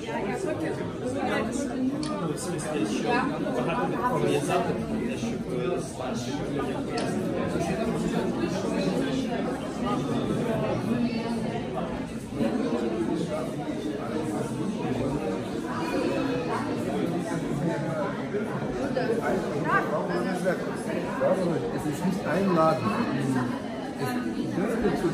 В смысле, що багато такого є запитів, те, щоб старших людям пояснити. Es ist nicht einladend. Es dürfte zu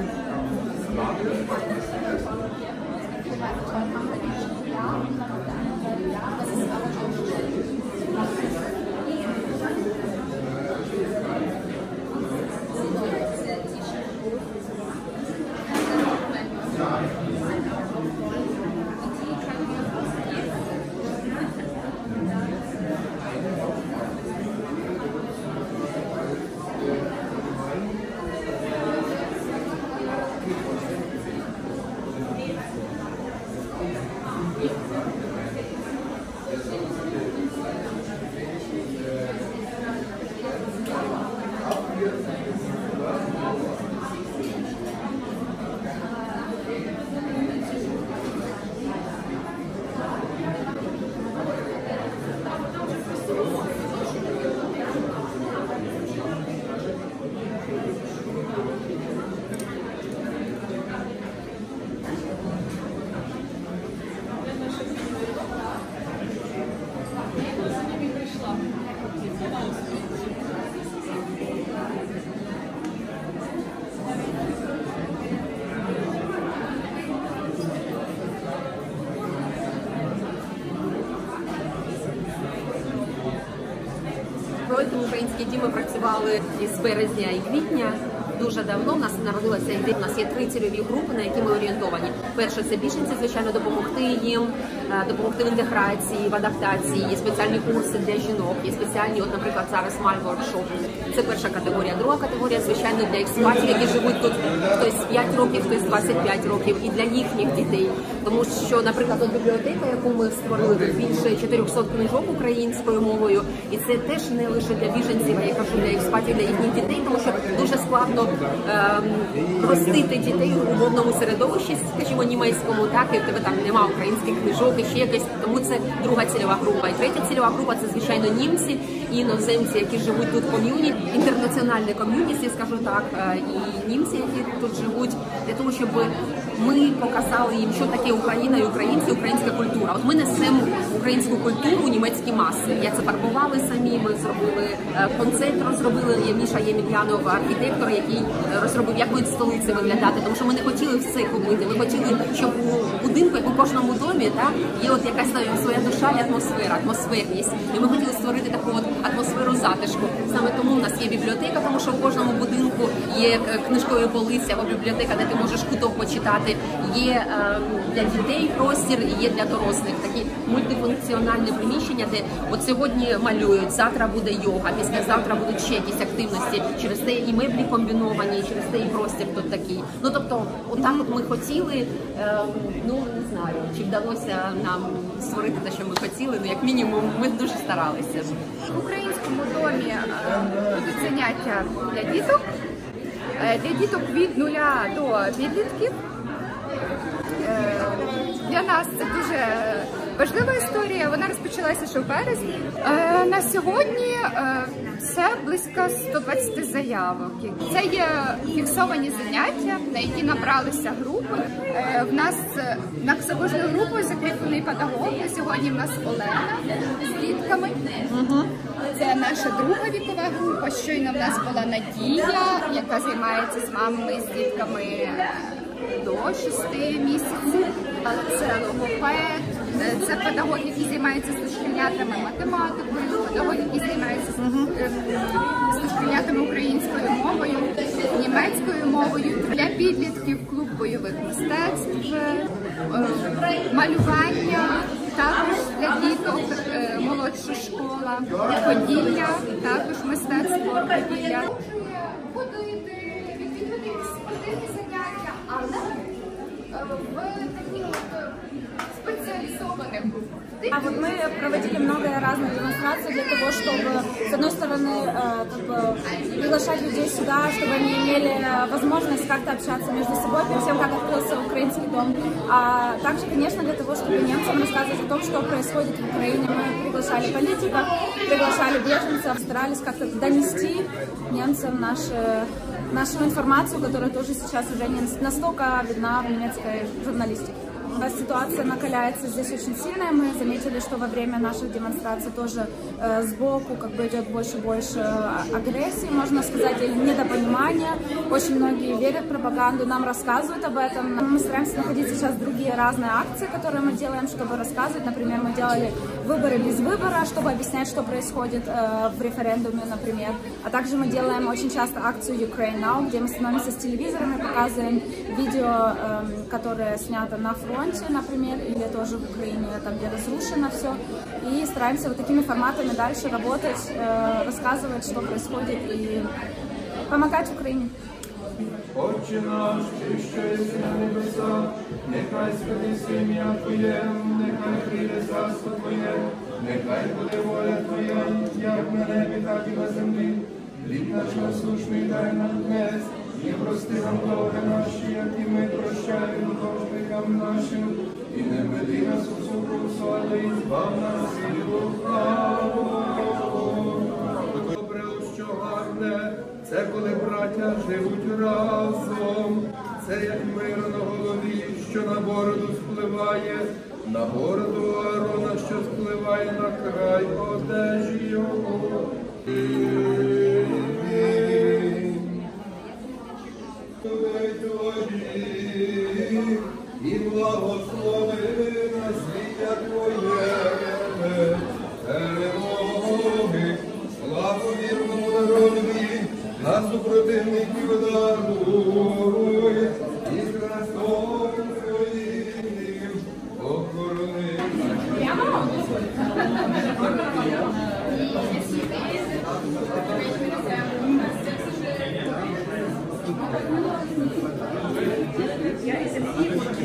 Проєкт «Українські діми» працювали із березня і квітня. Дуже давно. У нас народилася ідея, у нас є 3 цільові групи, на які ми орієнтовані. Перше – це біженці, звичайно, допомогти їм, допомогти в інтеграції, в адаптації. Є спеціальні курси для жінок, є спеціальні, от, наприклад, зараз Маль-воркшоп. Це перша категорія. Друга категорія, звичайно, для експатів, які живуть тут хтось 5 років, хтось 25 років, і для їхніх дітей. Тому що, наприклад, от бібліотека, яку ми створили, тут більше 400 книжок українською мовою, і це теж не лише для біженців, а я кажу, для експатів, для їхніх дітей, тому що дуже складно ростити дітей у мовному середовищі, скажімо, німецькому, так, і в тебе там нема українських книжок і ще якось, тому це друга цільова група. І третя цільова група – це, звичайно, німці і іноземці, які живуть тут в ком'юніті, інтернаціональне ком'юніті, скажу так, і німці, які тут живуть, для того, щоб ми показали їм, що таке Україна і українці, українська культура. От ми несемо українську культуру у німецькі маси. Я це фарбували самі, ми зробили концепт, розробили, Міша Ємельянов, архітектор, який розробив, як буде столиця виглядати, тому що ми не хотіли все купити, ми хотіли, щоб у будинку, як у кожному домі, так, є от якась своя душа і атмосфера, атмосферність. І ми хотіли створити таку от атмосферу затишку. Саме тому у нас є бібліотека, тому що в кожному будинку є книжкові полиці або бібліотека, де ти можеш куток почитати. Є для дітей простір і є для дорослих. Такі мультифункціональне приміщення, де от сьогодні малюють, завтра буде йога, післязавтра будуть ще якісь активності. Через те і меблі комбіновані, через те і простір тут такий. Ну, тобто, отак от ми хотіли, ну, не знаю, чи вдалося нам створити те, що ми хотіли, ну, як мінімум, ми дуже старалися. В українському домі будуть заняття для діток від 0 до підлітків. Для нас це дуже важлива історія, вона розпочалася ще в березні. На сьогодні це близько 120 заявок. Це є фіксовані заняття, на які набралися групи. В нас на кожну групу закріплений педагог. Сьогодні в нас Олена з дітками. Це наша друга вікова група. Щойно в нас була Надія, яка займається з мамами і з дітками до 6 місяців. Це логопед, це педагог, який займається з дошкільнятами математикою, педагог, який займається з дошкільнятами українською мовою, німецькою мовою. Для підлітків клуб бойових мистецтв, малювання, також для діток молодша школа, поділля, також мистецтво поділля. Але в таких спеціалізованих групах, де А вот мы проводили много разных демонстраций для того, чтобы, с одной стороны, приглашать людей сюда, чтобы они имели возможность как-то общаться между собой перед тем, как открылся украинский дом. А также, конечно, для того, чтобы немцам рассказывать о том, что происходит в Украине. Мы приглашали политиков, приглашали беженцев, старались как-то донести немцам нашу информацию, которая тоже сейчас уже не настолько видна в немецкой журналистике. Ситуация накаляется здесь очень сильно. Мы заметили, что во время наших демонстраций тоже сбоку идет больше и больше агрессии, можно сказать, или недопонимания. Очень многие верят в пропаганду, нам рассказывают об этом. Мы стараемся находить сейчас другие разные акции, которые мы делаем, чтобы рассказывать. Например, мы делали выборы без выбора, чтобы объяснять, что происходит в референдуме, например. А также мы делаем очень часто акцию Ukraine Now, где мы становимся с телевизорами, показываем видео, которое снято на фронте, например, или тоже в Украине, там, где разрушено все. И стараемся вот такими форматами дальше работать, рассказывать, что происходит, и помогать Украине. Отче наш, що єси на небесах, нехай святиться ім'я Твоє, нехай прийде царство Твоє, нехай буде воля Твоя, як на небі, так і на землі. Хліб наш насущний дай нам днес, і прости нам долги наші, як і ми прощаємо должникам нашим, і не веди нас у спокусу, але й збав нас від лукавого. Добре, що гарне, це коли браття живуть разом, це як мир на голові, що на бороду спливає, на бороду Аарона, що спливає на край одежі його. І благослови насліддя Твоє, перемоги, славовірному народові, на супротивників даруй, і Христом Твоїм охорони. Я